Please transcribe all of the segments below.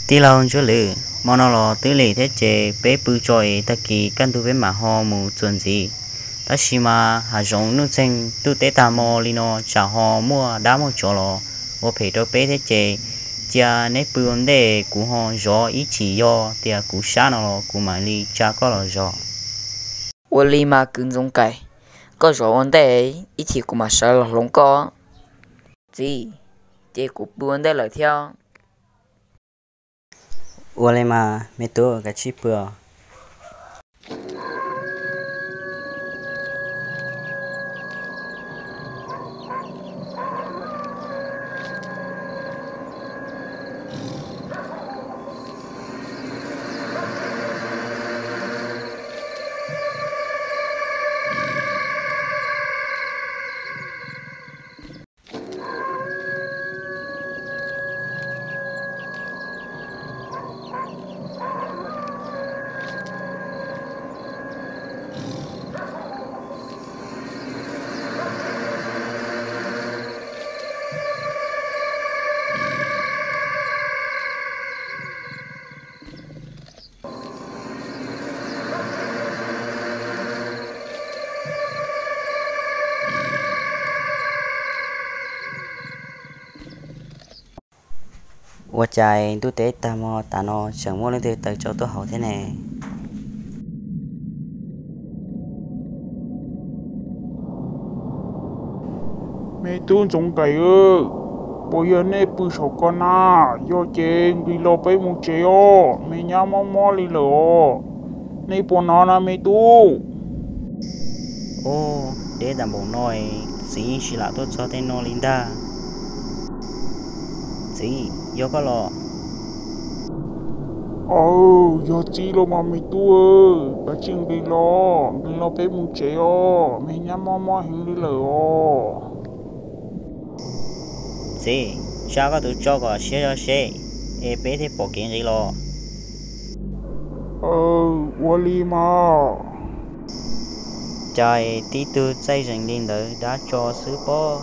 tí lâu chỗ lử mà nó là tứ lì thế chế bé bự trội ta kỳ căn tu bé mà ho mù chuẩn gì ta xí mà hà giống nước xanh tu tế ta mò li nó chả ho mua đá một chỗ lo ô phải đâu bé thế chế cha nếp bự vấn đề cú ho gió ý chỉ do tia cú sáng nó cú mà li cha có là gió 我立马跟踪改，个说问题一起给嘛杀了龙哥，这结果不问题了跳， ô lên mà mấy tuổi cái chip bừa ô chạy tu tế ta mò ta nó chẳng muốn lên từ tới chỗ tôi học thế này mẹ tuôn giống cái ơ bây giờ nè bự sọc con à do chén đi lo bé một chế ô mẹ nhà mò đi lo nè bọn nó là mẹ tu ô để đảm bảo nói gì chỉ là tốt cho tên nó Linda gì do có lo do chi lo mà mẹ tu ơ bà chừng đi lo bé một chế ô mẹ nhà mò hình đi lo gì cha có tụi cho có xe e bé thì bỏ kiện gì lo 我立马 trời tí tư xây dựng lên đỡ đã cho sứ bó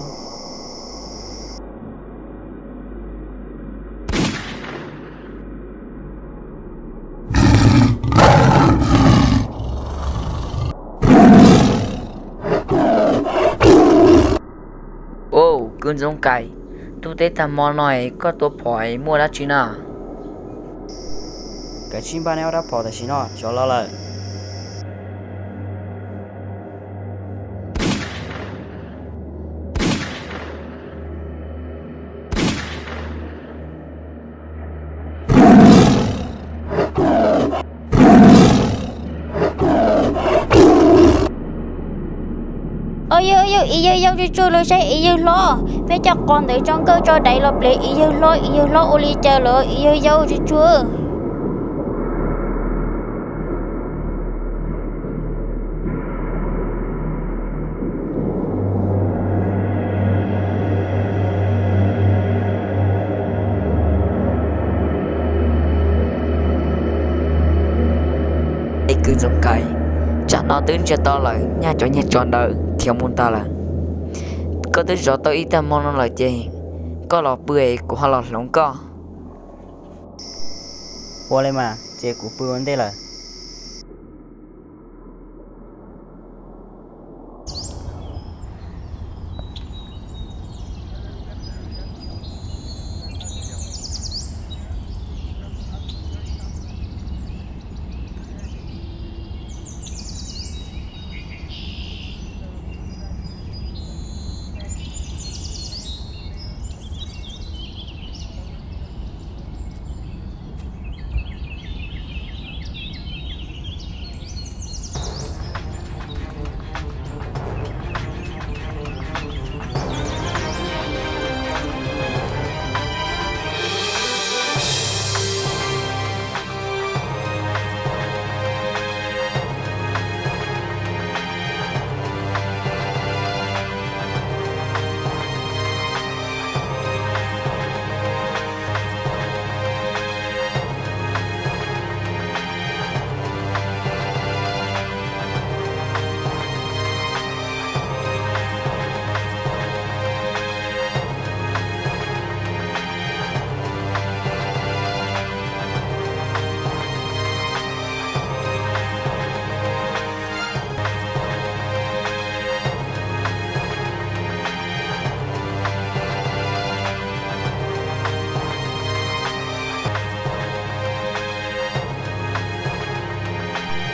ô跟踪改，都得他妈来个多牌莫拉去哪？ cái chim ba neo đã bỏ tại xí nó cho lo lời yêu đi chơi lời say yêu lo mấy cho con tự trong cơ cho đầy lọp lệ yêu lo ô li chờ lo yêu đi chơi cứ giống cái chả nó tính cho to lại nhà tròn đời theo môn ta là có tới rõ tôi ít ta mong nó là gì có lọ bưởi của họ lọt lỏng co ô lên mà chế của bữa vấn đề là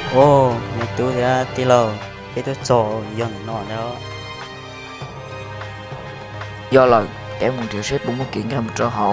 ô mẹ tu thì tí lâu cái tôi cho dân nó đó do là để một triệu xếp 40 kiện ra một trò hậu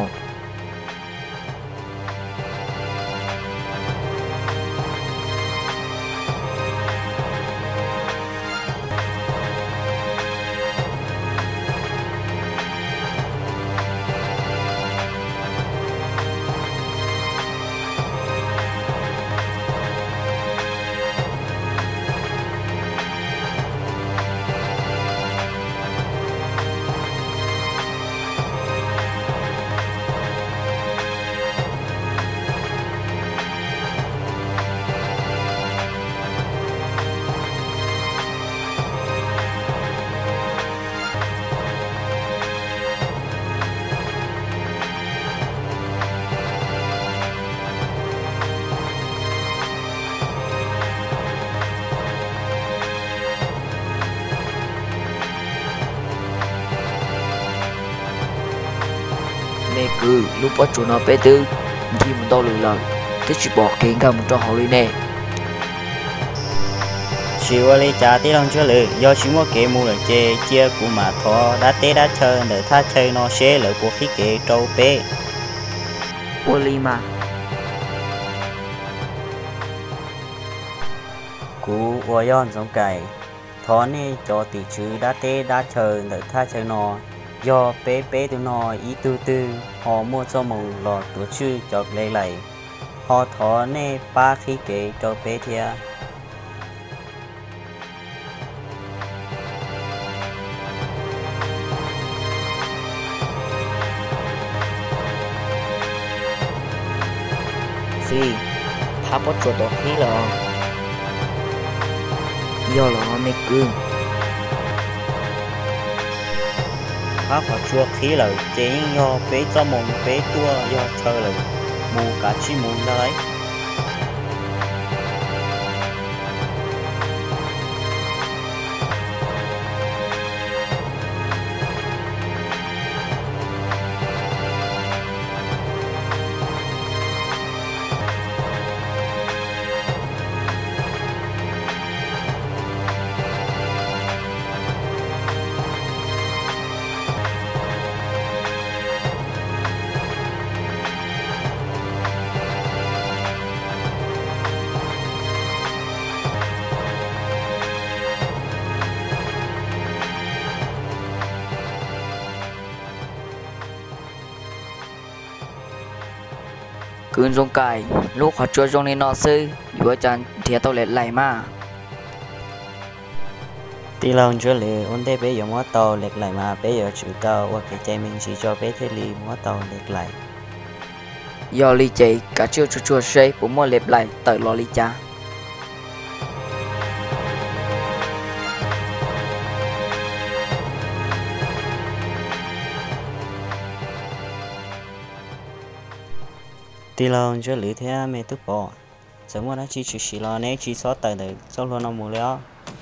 mẹ cứ lúc bắt chủ nó bé tư khi mình to lười lời thích chỉ bỏ kiện ra một trò hậu đi nè chỉ qua lấy trả tí lòng chưa lử do chỉ mua kế mua là chê chia của mà thọ đã té đã chơi để tha chơi nó sẽ lỡ buộc khí kế trâu bé Oli mà cú ua yon giống cày thọ nè cho tỷ chữ đã té đã chơi để tha chơi nó do bé bé tụi nó ý tư tư họ mua cho mù lọ tổ chữ cho lấy lại họ thọ nè ba khí kế trâu bé thia gì tháp bắt chuột đó khí là do là mẹ cứ pháp họ chua khí là chế do bé cho mồm bé tua do chơi là mù cả chi mù đấy cứ giống cài lúc họ chưa giống nên nó sư vừa chẳng thiệt tao lại mà tí lòng chưa lệ ôn thế bé dùng hóa tàu lệch lại mà bé giờ chịu tàu hoặc cái chạy mình chỉ cho bé thế li hóa tàu lệch lại do ly chạy cả chiều chua xe của mua lẹp lại tới lo ly cha tí lòng chưa lệ thế mẹ tức bỏ giống như nó chỉ lo nè chỉ xóa tới để cho luôn nó mù léo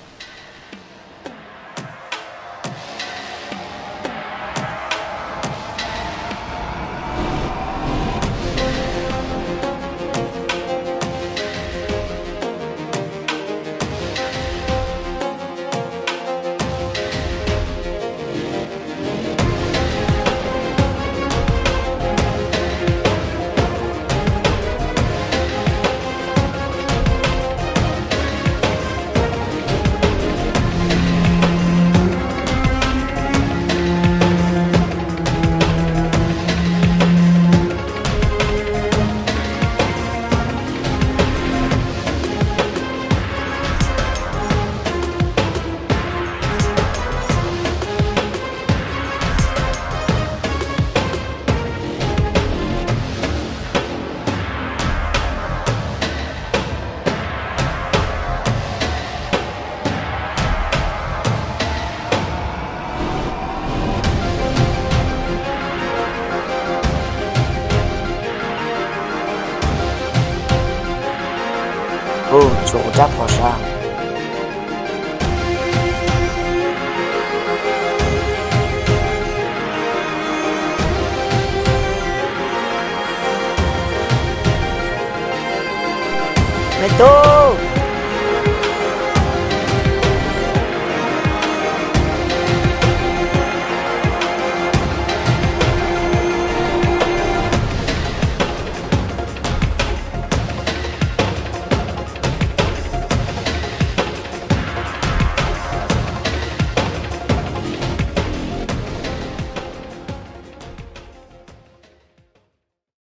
chỗ chắc họ sao mày tôi